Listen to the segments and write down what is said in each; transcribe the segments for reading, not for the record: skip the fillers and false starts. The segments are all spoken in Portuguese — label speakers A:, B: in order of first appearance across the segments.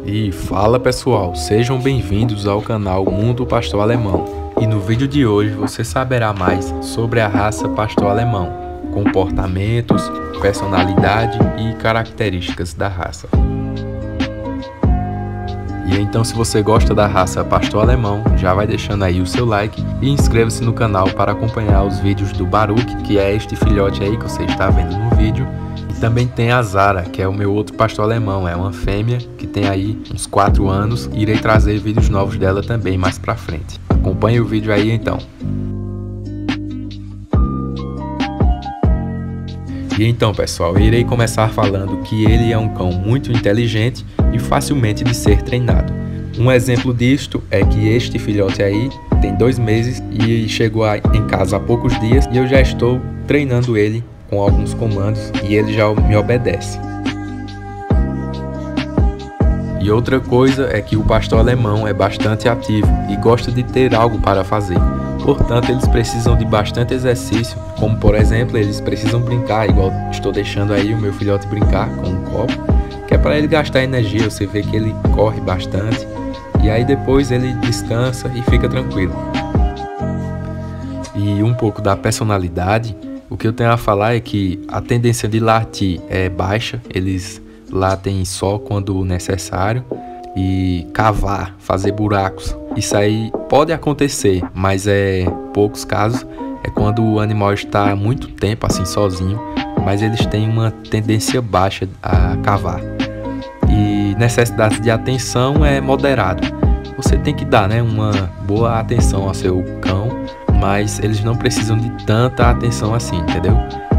A: E fala pessoal, sejam bem-vindos ao canal Mundo Pastor Alemão. E no vídeo de hoje você saberá mais sobre a raça pastor alemão, comportamentos, personalidade e características da raça. E então, se você gosta da raça pastor alemão, já vai deixando aí o seu like e inscreva-se no canal para acompanhar os vídeos do Baruch, que é este filhote aí que você está vendo no vídeo. E também tem a Zara, que é o meu outro pastor alemão, é uma fêmea que tem aí uns 4 anos. Irei trazer vídeos novos dela também mais pra frente. Acompanhe o vídeo aí então. E então pessoal, irei começar falando que ele é um cão muito inteligente e facilmente de ser treinado. Um exemplo disto é que este filhote aí tem 2 meses e chegou em casa há poucos dias e eu já estou treinando ele com alguns comandos e ele já me obedece. E outra coisa é que o pastor alemão é bastante ativo e gosta de ter algo para fazer. Portanto, eles precisam de bastante exercício, como por exemplo, eles precisam brincar, igual estou deixando aí o meu filhote brincar com um copo, que é para ele gastar energia. Você vê que ele corre bastante e aí depois ele descansa e fica tranquilo. E um pouco da personalidade, o que eu tenho a falar é que a tendência de latir é baixa, eles latem só quando necessário. E cavar, fazer buracos, isso aí pode acontecer, mas é poucos casos, é quando o animal está há muito tempo assim sozinho, mas eles têm uma tendência baixa a cavar. E necessidade de atenção é moderado, você tem que dar, né, uma boa atenção ao seu cão, mas eles não precisam de tanta atenção assim, entendeu?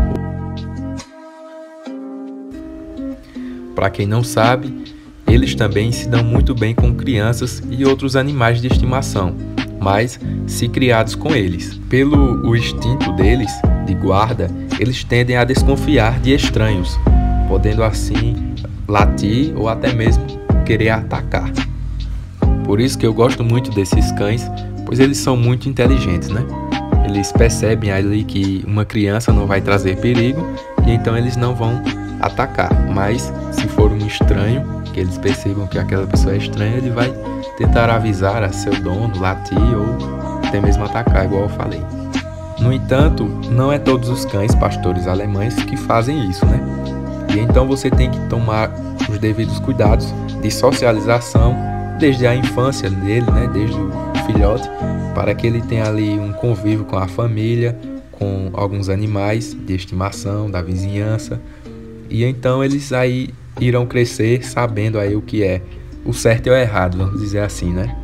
A: Para quem não sabe, eles também se dão muito bem com crianças e outros animais de estimação, mas se criados com eles. Pelo o instinto deles de guarda, eles tendem a desconfiar de estranhos, podendo assim latir ou até mesmo querer atacar. Por isso que eu gosto muito desses cães, pois eles são muito inteligentes, né? Eles percebem ali que uma criança não vai trazer perigo e então eles não vão atacar, mas se for um estranho, que eles percebam que aquela pessoa é estranha, ele vai tentar avisar a seu dono, latir ou até mesmo atacar, igual eu falei. No entanto, não é todos os cães pastores alemães que fazem isso, né? E então você tem que tomar os devidos cuidados de socialização desde a infância dele, né? Desde o filhote, para que ele tenha ali um convívio com a família, com alguns animais de estimação, da vizinhança. E então eles aí irão crescer sabendo aí o que é o certo e o errado, vamos dizer assim, né?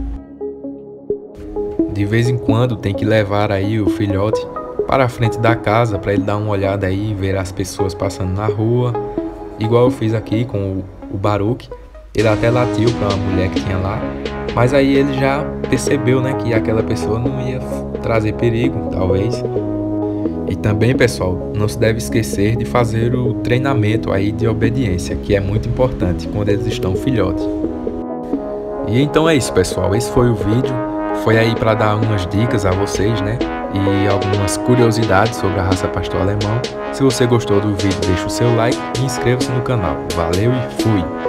A: De vez em quando tem que levar aí o filhote para a frente da casa para ele dar uma olhada aí, ver as pessoas passando na rua, igual eu fiz aqui com o Baruch. Ele até latiu para uma mulher que tinha lá, mas aí ele já percebeu, né, que aquela pessoa não ia trazer perigo, talvez. E também, pessoal, não se deve esquecer de fazer o treinamento aí de obediência, que é muito importante quando eles estão filhotes. E então é isso, pessoal, esse foi o vídeo, foi aí para dar umas dicas a vocês, né, e algumas curiosidades sobre a raça pastor alemão. Se você gostou do vídeo, deixa o seu like e inscreva-se no canal. Valeu e fui!